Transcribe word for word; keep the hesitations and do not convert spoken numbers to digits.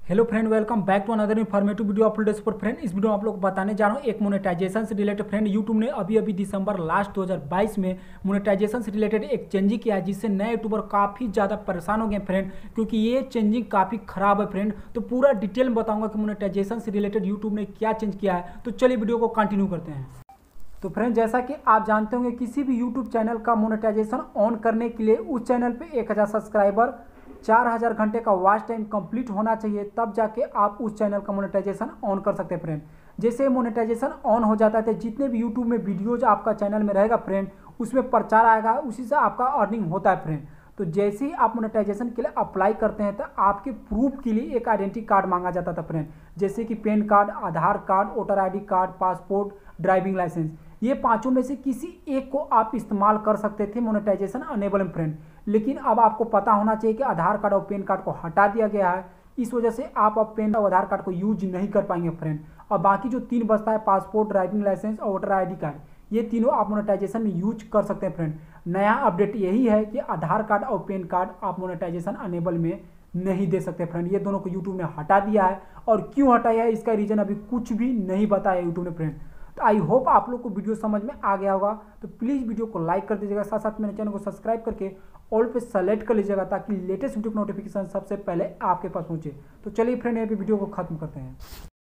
Hello friend, welcome back to another informative video upload पर friend. इस video में आप लोग को बताने जा रहा हूँ एक मोनेटाइजेशन से रिलेटेड। फ्रेंड यूट्यूब ने अभी अभी दिसंबर लास्ट दो हज़ार बाईस में मोनेटाइजेशन से रिलेटेड एक चेंजिंग किया है, जिससे नए यूट्यूबर काफ़ी ज़्यादा परेशान हो गए फ्रेंड, क्योंकि ये चेंजिंग काफ़ी खराब है फ्रेंड। तो पूरा डिटेल में बताऊँगा कि मोनेटाइजेशन से रिलेटेड यूट्यूब ने क्या चेंज किया है। तो चलिए वीडियो को कंटिन्यू करते हैं। तो फ्रेंड, जैसा कि आप जानते होंगे, किसी भी यूट्यूब चैनल का मोनेटाइजेशन ऑन करने के लिए उस चैनल पे एक हज़ार सब्सक्राइबर, चार हज़ार घंटे का वॉच टाइम कंप्लीट होना चाहिए, तब जाके आप उस चैनल का मोनेटाइजेशन ऑन कर सकते हैं फ्रेंड। जैसे मोनेटाइजेशन ऑन हो जाता है तो जितने भी यूट्यूब में वीडियोज आपका चैनल में रहेगा फ्रेंड, उसमें प्रचार आएगा, उसी से आपका अर्निंग होता है फ्रेंड। तो जैसे ही आप मोनेटाइजेशन के लिए अप्लाई करते हैं तो आपके प्रूफ के लिए एक आइडेंटिटी कार्ड मांगा जाता था फ्रेंड, जैसे कि PAN card, Aadhaar card, voter I D card, passport, driving licence. ये पांचों में से किसी एक को आप इस्तेमाल कर सकते थे मोनेटाइजेशन अनेबल में फ्रेंड। लेकिन अब आपको पता होना चाहिए कि आधार कार्ड और पैन कार्ड को हटा दिया गया है, इस वजह से आप अब पैन और आधार कार्ड को यूज नहीं कर पाएंगे फ्रेंड। और बाकी जो तीन बचता है, पासपोर्ट, ड्राइविंग लाइसेंस और वोटर आई डी कार्ड, ये तीनों आप मोनेटाइजेशन में यूज कर सकते हैं फ्रेंड। नया अपडेट यही है कि आधार कार्ड और पैन कार्ड आप मोनेटाइजेशन अनेबल में नहीं दे सकते फ्रेंड। ये दोनों को यूट्यूब ने हटा दिया है, और क्यों हटाया है इसका रीजन अभी कुछ भी नहीं बताया यूट्यूब ने फ्रेंड। तो आई होप आप लोग को वीडियो समझ में आ गया होगा। तो प्लीज़ वीडियो को लाइक कर दीजिएगा, साथ साथ मेरे चैनल को सब्सक्राइब करके ऑल पे सेलेक्ट कर लीजिएगा, ताकि लेटेस्ट वीडियो की नोटिफिकेशन सबसे पहले आपके पास पहुंचे। तो चलिए फ्रेंड, यहाँ पे वीडियो को खत्म करते हैं।